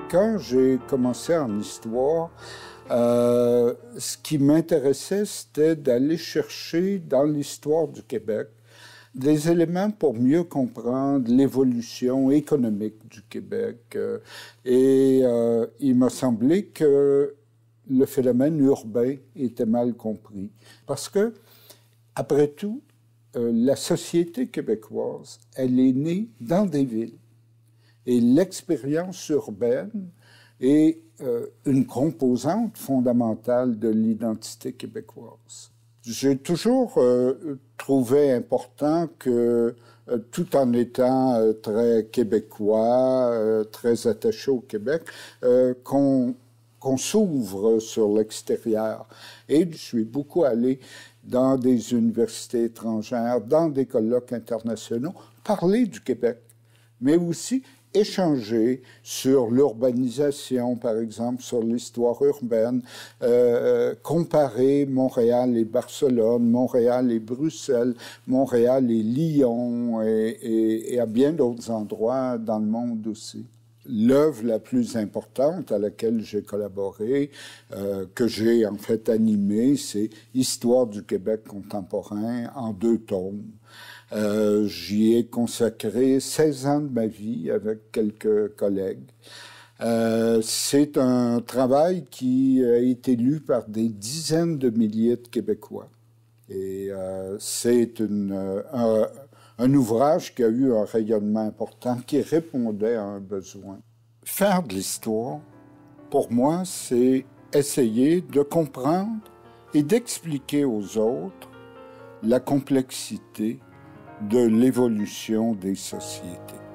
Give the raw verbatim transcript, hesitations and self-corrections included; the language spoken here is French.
Quand j'ai commencé en histoire, euh, ce qui m'intéressait, c'était d'aller chercher dans l'histoire du Québec des éléments pour mieux comprendre l'évolution économique du Québec. Et euh, il m'a semblé que le phénomène urbain était mal compris. Parce que, après tout, euh, la société québécoise, elle est née dans des villes. Et l'expérience urbaine est euh, une composante fondamentale de l'identité québécoise. J'ai toujours euh, trouvé important que, euh, tout en étant euh, très québécois, euh, très attaché au Québec, euh, qu'on qu'on s'ouvre sur l'extérieur. Et je suis beaucoup allé dans des universités étrangères, dans des colloques internationaux, parler du Québec, mais aussi échanger sur l'urbanisation, par exemple, sur l'histoire urbaine, euh, comparer Montréal et Barcelone, Montréal et Bruxelles, Montréal et Lyon, et, et, et à bien d'autres endroits dans le monde aussi. L'œuvre la plus importante à laquelle j'ai collaboré, euh, que j'ai en fait animée, c'est Histoire du Québec contemporain en deux tomes. Euh, j'y ai consacré seize ans de ma vie avec quelques collègues. Euh, c'est un travail qui a été lu par des dizaines de milliers de Québécois. Et euh, c'est une, un, un ouvrage qui a eu un rayonnement important, qui répondait à un besoin. Faire de l'histoire, pour moi, c'est essayer de comprendre et d'expliquer aux autres la complexité de l'évolution des sociétés.